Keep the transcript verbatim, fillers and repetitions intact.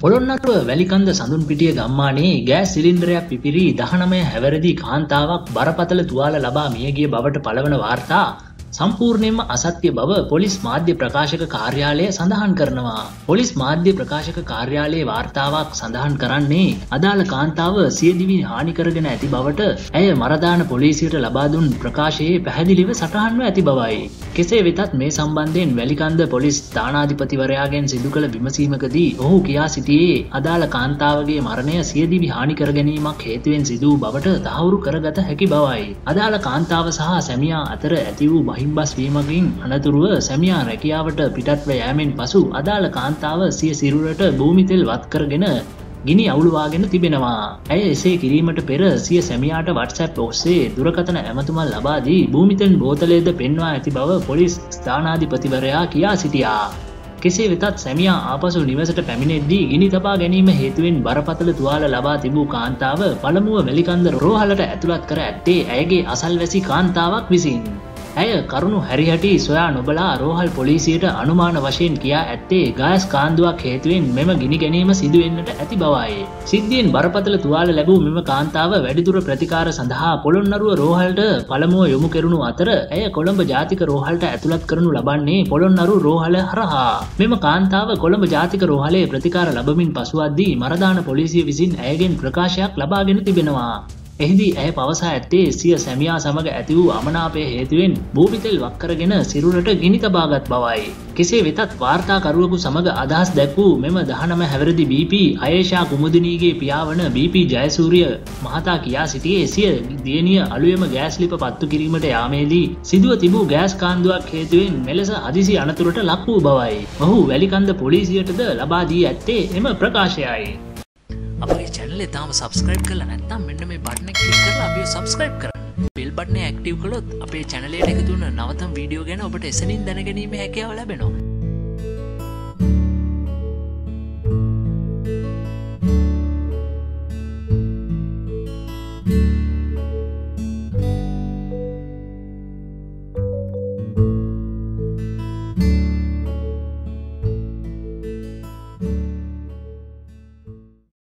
Polonnaruwa Welikanda සඳුන්පිටිය ගම්මානයේ gas සිලින්ඩරයක් පිපිරී දහනවය හැවිරිදි කාන්තාවක් බරපතල තුවාල ලබා මියගිය බවට පළවන වාර්තා සම්පූර්ණයෙන්ම අසත්‍ය බව පොලිස් මාධ්‍ය ප්‍රකාශක කාර්යාලය සඳහන් කරනවා. පොලිස් මාධ්‍ය ප්‍රකාශක කාර්යාලයේ වාර්තාවක් සඳහන් කරන්නේ අදාළ කාන්තාව සියදිවි හානි කරගෙන ඇති බවට ඇය මරදාන පොලිසියට ලබා දුන් ප්‍රකාශයේ පැහැදිලිව සටහන්ව ඇති බවයි. කෙසේ වෙතත් මේ සම්බන්ධයෙන් වැලිකන්ද පොලිස් ස්ථානාධිපතිවරයාගෙන් සිදු කළ විමසීමකදී ඔහු කියා සිටියේ අදාළ කාන්තාවගේ මරණය සියදිවි හානි කර ගැනීමක් හේතුවෙන් සිදු වූ බවට තහවුරු කරගත හැකි බවයි. අදාළ කාන්තාව සහ සැමියා අතර ඇති වූ බහිම්බස් වීමකින් අනතුරුව සැමියා රැකියාවට පිටත්ව යෑමෙන් පසු අදාළ කාන්තාව සිය සිරුරට භූමි තෙල් වත් කරගෙන ගිනි අවුලවාගෙන තිබෙනවා. ඇය එසේ කිරීමට පෙර සිය සැමියාට WhatsApp ඔස්සේ දුරකථන ඇමතුමක් ලබා දී භූමි තෙල් බෝතලයේද පෙන්වා ඇති බව පොලිස් ස්ථානාධිපතිවරයා කියා සිටියා. කෙසේ වෙතත් සැමියා ආපසු නිවසට පැමිණෙද්දී ගිනි තබා ගැනීම හේතුවෙන් බරපතල තුවාල ලබා තිබූ කාන්තාව පළමුව වැලිකන්ද රෝහලට ඇතුළත් කර ඇත්තේ ඇයගේ අසල්වැසි කාන්තාවක් විසින්. ඇය කරුණු හැරිහැටි සොයා නොබලා රෝහල් පොලිසියට අනුමාන වශයෙන් කියා ඇත්තේ ගෑස් කාන්දුවක් හේතුවෙන් මෙම ගිනි ගැනීම සිදුවෙන්නට ඇති බවයි. සිද්ධියෙන් බරපතල තුවාල ලැබූ මෙම කාන්තාව වැඩිදුර ප්‍රතිකාර සඳහා පොළොන්නරුව රෝහලට පළමුව යොමු කෙරුණු අතර ඇය කොළඹ ජාතික රෝහලට ඇතුළත් කරනු ලබන්නේ පොළොන්නරු රෝහල හරහා. මෙම කාන්තාව කොළඹ ජාතික රෝහලේ ප්‍රතිකාර ලබමින් පසුවද්දී මරදාන පොලිසිය විසින් ඇයගෙන් ප්‍රකාශයක් ලබාගෙන තිබෙනවා. එහිදී ඇය පවසා ඇත්තේ සිය සැමියා සමග ඇති වූ අමනාපය හේතුවෙන් භූමි තෙල් වක් කරගෙන සිරුරට ගිනි තබාගත් බවයි. කෙසේ වෙතත් වාර්තාකරුවෙකු සමග අදහස් දැක්වූ මෙම දහනවය හැවිරිදි බී පී අයේෂා කුමුදිනීගේ පියාවන බී පී ජයසූරිය මහතා කියා සිටියේ සිය දියණිය අලුයම ගෑස් ලිප පත්තු කිරීමට යාමේදී සිදුව තිබූ ගෑස් කාන්දුවක් හේතුවෙන් මෙලෙස හදිසි අනතුරට ලක් වූ බවයි. ඔහු වැලිකන්ද පොලිසියටද ලබා දී ඇත්තේ එම ප්‍රකාශයයි. අපේ channel එක තාම subscribe කරලා නැත්නම් මෙන්න මේ button එක click කරලා අපිව subscribe කරන්න. bell button එක active කළොත් අපේ channel එකට එකතු වෙන නවතම වීඩියෝ ගැන ඔබට එසනින් දැනගැනීමේ හැකියාව ලැබෙනවා.